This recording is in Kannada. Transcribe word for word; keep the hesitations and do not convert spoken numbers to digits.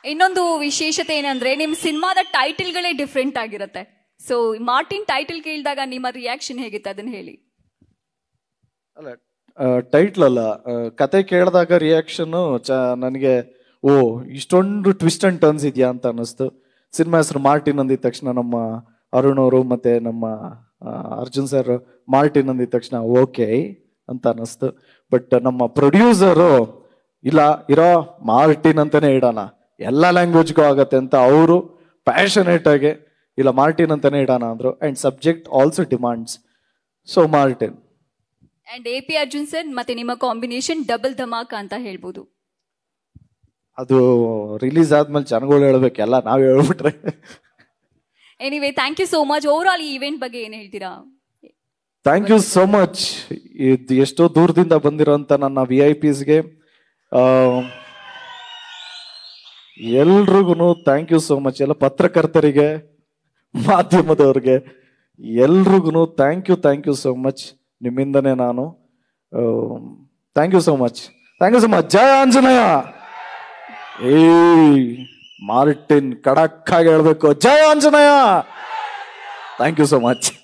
ಇನ್ನೊಂದು ವಿಶೇಷತೆ ಏನಂದ್ರೆ ನಿಮ್ ಸಿನಿಮಾದ ಟೈಟಲ್ಗಳೇ ಡಿಫ್ರೆಂಟ್ ಆಗಿರುತ್ತೆ. ಸೊ ಮಾರ್ಟಿನ್ ಟೈಟಲ್ ಕೇಳಿದಾಗ ನಿಮ್ಮ ರಿಯಾಕ್ಷನ್ ಹೇಗಿತ್ತು ಅದನ್ನ ಹೇಳಿ. ಅಲ್ಲ ಟೈಟ್ಲ್ ಅಲ್ಲ, ಕತೆ ಕೇಳಿದಾಗ ರಿಯಾಕ್ಷನ್ ನನಗೆ ಓ ಇಷ್ಟೊಂದು ಟ್ವಿಸ್ಟ್ ಅಂಡ್ ಟರ್ನ್ಸ್ ಇದೆಯಾ ಅಂತ ಅನ್ನಿಸ್ತು. ಸಿನಿಮಾ ಹೆಸರು ಮಾರ್ಟಿನ್ ಅಂದಿದ ತಕ್ಷಣ ನಮ್ಮ ಅರುಣ್ ಅವರು ಮತ್ತೆ ನಮ್ಮ ಅರ್ಜುನ್ ಸರ್ ಮಾರ್ಟಿನ್ ಅಂದಿದ ತಕ್ಷಣ ಓಕೆ ಅಂತ ಅನ್ನಿಸ್ತು. ಬಟ್ ನಮ್ಮ ಪ್ರೊಡ್ಯೂಸರು ಇಲ್ಲ ಇರೋ ಮಾರ್ಟಿನ್ ಅಂತಾನೆ ಇಡೋಣ, ಎಲ್ಲ ಲ್ಯಾಂಗ್ವೇಜ್ಗೂ ಆಗತ್ತೆ ಅಂತ ಅವರು ಪ್ಯಾಷನೇಟ್ ಆಗಿ ಇಲ್ಲ ಮಾರ್ಟಿನ್ ಅಂತಾನೆ ಇಡೋಣ ಅಂದ್ರು. And subject also demands, so Martin. And A P Arjun sir ಮತ್ತೆ ನಿಮ್ಮ ಕಾಂಬಿನೇಷನ್ ಡಬಲ್ ಧಮಾಕ ಅಂತ ಹೇಳ್ಬೋದು. ಅದು ರಿಲೀಸ್ ಆದ್ಮೇಲೆ ಜನಗಳು ಹೇಳ್ಬೇಕೆಲ್ಲ, ನಾವ್ ಹೇಳ್ಬಿಟ್ರೆ. Anyway thank you so much. Overall ಈ ಇವೆಂಟ್ ಬಗ್ಗೆ ಏನ್ ಹೇಳ್ತೀರಾ? Thank you so much. ಇದು ಎಷ್ಟೋ ದೂರದಿಂದ ಬಂದಿರೋಂಥ ನನ್ನ ವಿ ಐ ಪಿಸ್ಗೆ ಎಲ್ರಿಗೂ ಥ್ಯಾಂಕ್ ಯು ಸೋ ಮಚ್. ಎಲ್ಲ ಪತ್ರಕರ್ತರಿಗೆ, ಮಾಧ್ಯಮದವ್ರಿಗೆ ಎಲ್ರಿಗೂ thank you thank you so much. ನಿಮ್ಮಿಂದನೇ ನಾನು thank you so much thank you so much. ಜಯ ಆಂಜನೇಯ. ಏ ಮಾರ್ಟಿನ್ ಖಡಕ್ ಆಗಿ ಹೇಳ್ಬೇಕು, ಜಯ Anjaneya. Thank you so much.